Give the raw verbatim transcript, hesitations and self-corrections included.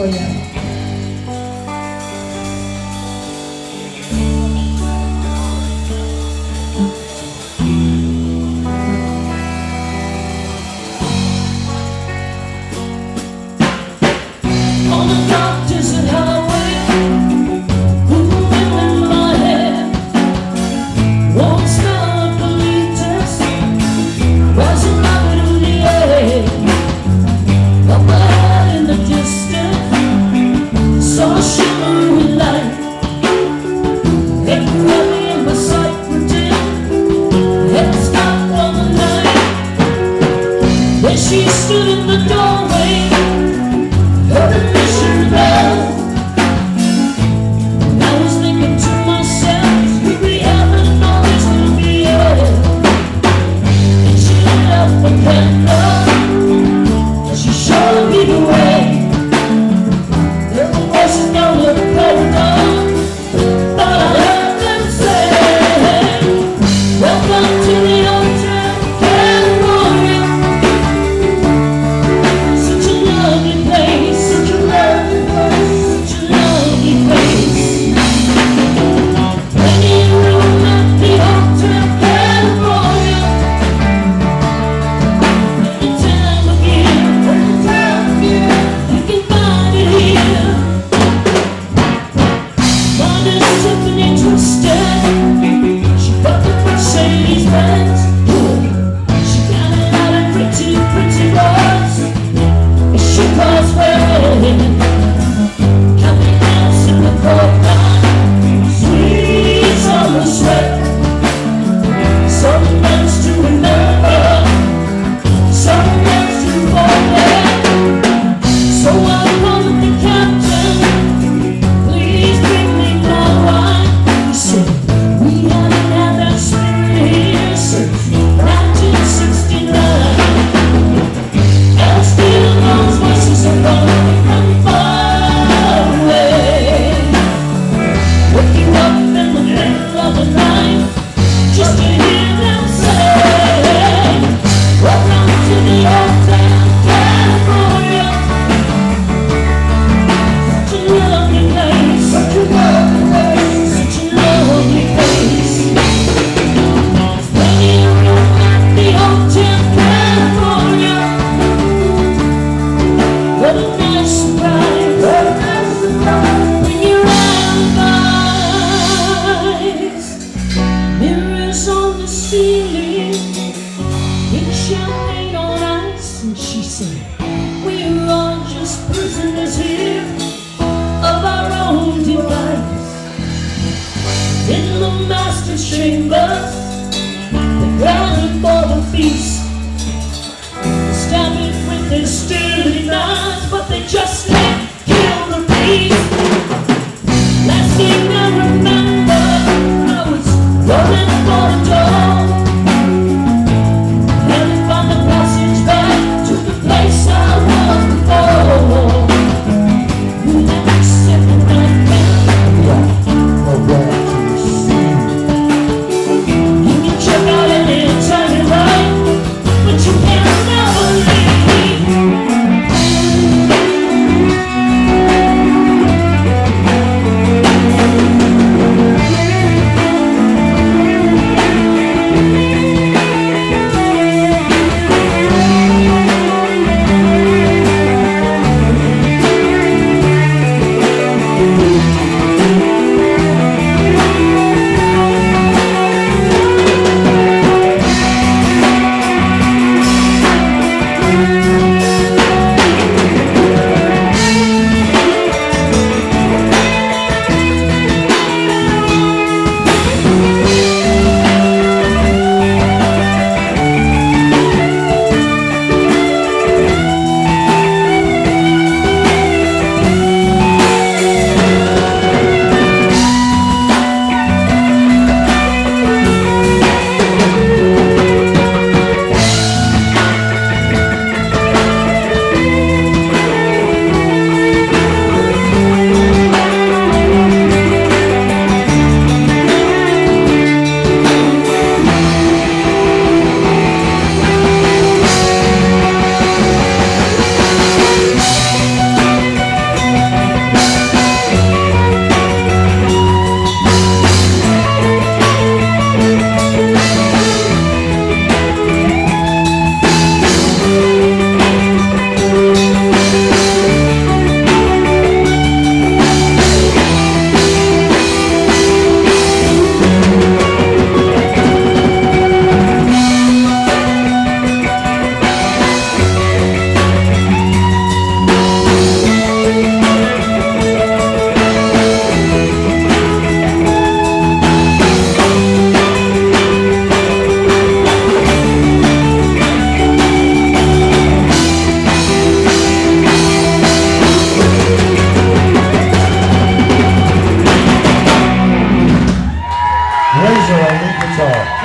for you. On the dark desert highway, wind in my hair, warm smell of bolitas rising up into the air. Up ahead in the distance, saw a shimmering light. It grabbed me in my sight, pretend it stopped on the night. Then she stood in the doorway, heard a mission bell. And I was thinking to myself, we be having all this to be hell. And she lit up a candle, and she showed me the way. There were voices down the corridor, but I heard them say, welcome to the Hotel Carreiro. Such a lovely place, such a lovely place, such a lovely place. Plenty of room at the Hotel Carreiro. Anytime again, anytime again, you can find it here. Mind is symphony twisted. She bought the Mercedes Benz. She counted out a pretty, pretty boys. She calls wedding, coming dance in the courtyard, sweet summer sweat. Some nights to remember, some nights to forget. So I called the captain, please bring me more wine. He said, we haven't had that spirit here since nineteen sixty-nine. And still those voices are calling from far away. Waking up in the middle of the night, just to hear them say, welcome to the Hotel California. Such a lovely place, such a lovely place, such a lovely place. There's plenty of room at the Hotel California. What a nice surprise, what a nice surprise, when you're eyes. Mirrors on the ceiling, pink champagne on ice. And she said, we're all just prisoners here of our own device. In the master's chambers, the ground for the feast. Stab it with their sturdy knives, but they just can't kill the beast. Last thing I remember, I was running for the door, headed by the passage back to the place I was before. You never said the right you can check out any time you like, but you can't never leave. on lead guitar.